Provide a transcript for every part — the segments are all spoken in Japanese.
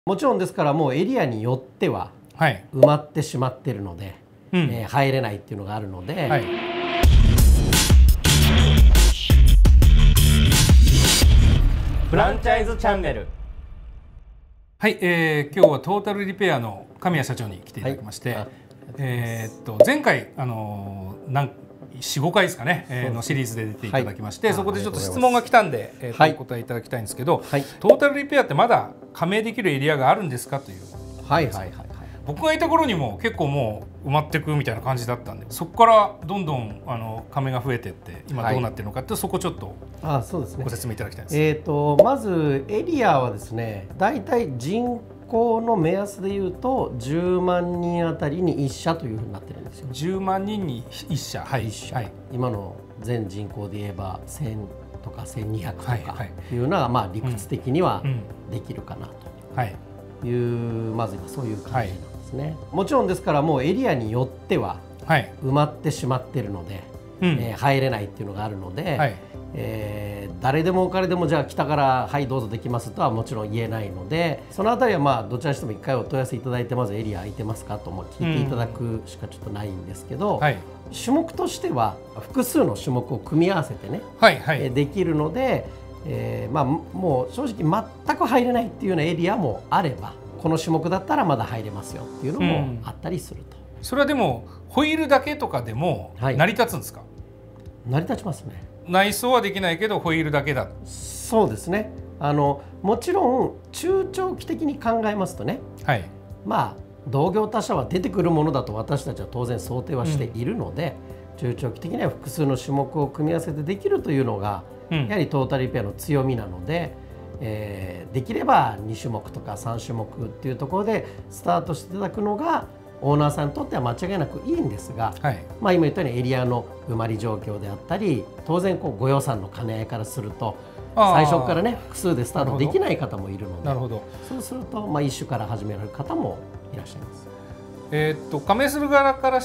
もちろんですからもうエリアによっては埋まってしまってるので、入れないっていうのがあるので、 フランチャイズチャンネル。 はい、今日はトータルリペアの神谷社長に来ていただきまして、前回4、5回ですかね、のシリーズで出ていただきまして、そこでちょっと質問が来たんで、お答えいただきたいんですけど、トータルリペアってまだ加盟できるエリアがあるんですかという。僕がいた頃にも結構もう埋まっていくみたいな感じだったんで、そこからどんどん加盟が増えていって今どうなってるのかってそこちょっとご説明いただきたいです。 まずエリアはですね、だいたい人口の目安でいうと10万人あたりに1社というふうになってるんですよ。 10万人に1社、 今の全人口で言えば1000とか1200とかいうのはまあ理屈的にはできるかなという、まず今そういう感じなんですね。もちろんですからもうエリアによっては埋まってしまってるので、入れないっていうのがあるので、誰でも彼でもじゃあ来たからはいどうぞできますとはもちろん言えないので、そのあたりはまあどちらにしても1回お問い合わせいただいてまずエリア空いてますかとも聞いていただくしかちょっとないんですけど、種目としては複数の種目を組み合わせてね、できるので、まあもう正直全く入れないっていうようなエリアもあれば、この種目だったらまだ入れますよっていうのもあったりすると。 それはでもホイールだけとかでも成り立つんですか？ 成り立ちますね。 内装はできないけどホイールだけだ。 そうですね。もちろん中長期的に考えますとね、まあ同業他社は出てくるものだと私たちは当然想定はしているので、中長期的には複数の種目を組み合わせてできるというのが、やはりトータルリペアの強みなので、できれば2種目とか3種目っていうところでスタートしていただくのがオーナーさんにとっては間違いなくいいんですが、まあ今言ったようにエリアの埋まり状況であったり、当然こうご予算の兼ね合いからすると最初からね複数でスタートできない方もいるので、そうするとまあ一種から始められる方もいらっしゃいます。 加盟する側からして、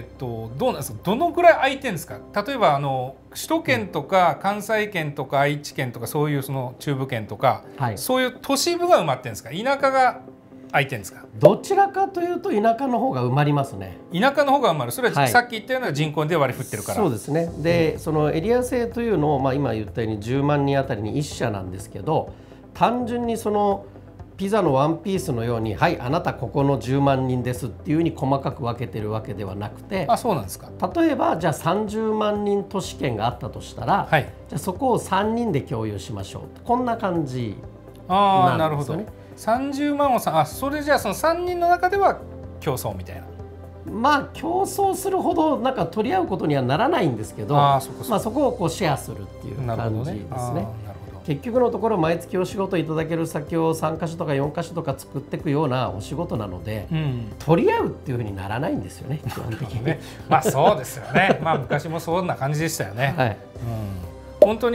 どうなんですか？どのくらい空いてるんですか？例えば首都圏とか関西圏とか愛知県とかそういうその中部圏とか、そういう都市部が埋まってるんですか？田舎が空いてるんですか？ どちらかというと田舎の方が埋まりますね。 田舎の方が埋まる。それはさっき言ったような人口で割り振ってるから。 そうですね。で、そのエリア制というのを、まあ、今言ったように10万人あたりに1社なんですけど、単純にそのピザのワンピースのように、はいあなたここの10万人ですっていうふうに細かく分けてるわけではなくて、 そうなんですか。 例えばじゃあ30万人都市圏があったとしたら、じゃあそこを3人で共有しましょう、こんな感じなんですよね。 30万をそれじゃあその3人の中では競争みたいな。 まあ競争するほどなんか取り合うことにはならないんですけど、まあそこをこうシェアするっていう感じですね。結局のところ毎月お仕事いただける先を3か所とか4か所とか作っていくようなお仕事なので、取り合うっていうふうにならないんですよね、基本的に。 まあそうですよね。まあ昔もそんな感じでしたよね。本当に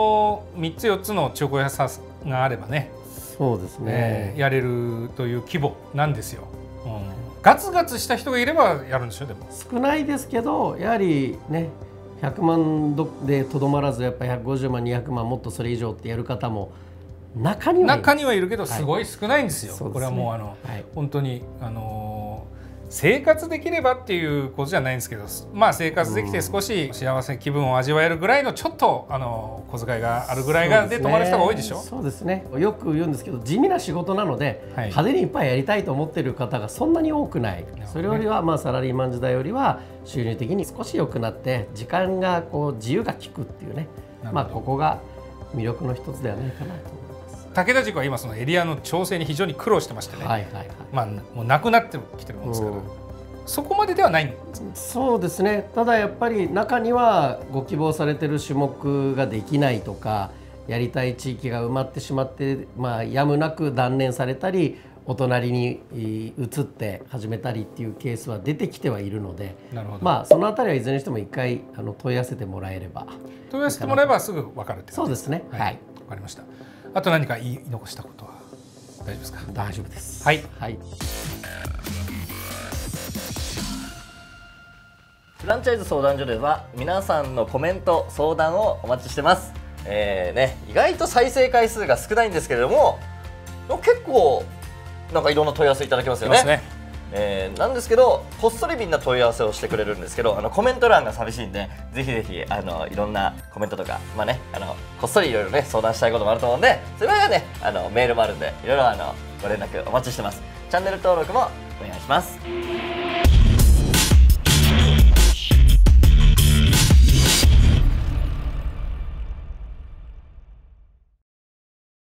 3つ4つの中古屋さんがあればね、 そうですね、 やれるという規模なんですよ。ガツガツした人がいればやるんでしょ。でも少ないですけど、やはりね100万でとどまらずやっぱり150万200万もっとそれ以上ってやる方も中にはいるけどすごい少ないんですよ。これはもう本当に生活できればっていうことじゃないんですけど、まあ生活できて少し幸せ気分を味わえるぐらいのちょっと小遣いがあるぐらいで泊まる人が多いでしょ。 そうですね。よく言うんですけど地味な仕事なので、派手にいっぱいやりたいと思っている方がそんなに多くない。それよりはまあサラリーマン時代よりは収入的に少し良くなって時間がこう自由が利くっていうね、まあここが魅力の一つではないかなと思います。 武田塾は今そのエリアの調整に非常に苦労してましてね、まあもうなくなってきてるもんですから、そこまでではないんですか？そうですね。 ただやっぱり中にはご希望されてる種目ができないとか、やりたい地域が埋まってしまって、まあやむなく断念されたり、お隣に移って始めたりっていうケースは出てきてはいるので、まあそのあたりはいずれにしても一回問い合わせてもらえれば、 すぐ分かるって。 そうですね。はい。 分かりました。あと何か言い残したことは大丈夫ですか？ 大丈夫です。 はい。 フランチャイズ相談所では皆さんのコメント相談をお待ちしてます。意外と再生回数が少ないんですけれども、結構なんかいろんな問い合わせいただきますよね。なんですけど、こっそりみんな問い合わせをしてくれるんですけど、コメント欄が寂しいんで、ぜひぜひいろんなコメントとか、まあね、こっそりいろいろね相談したいこともあると思うんで、それはねメールもあるんで、いろいろご連絡お待ちしてます。チャンネル登録もお願いします。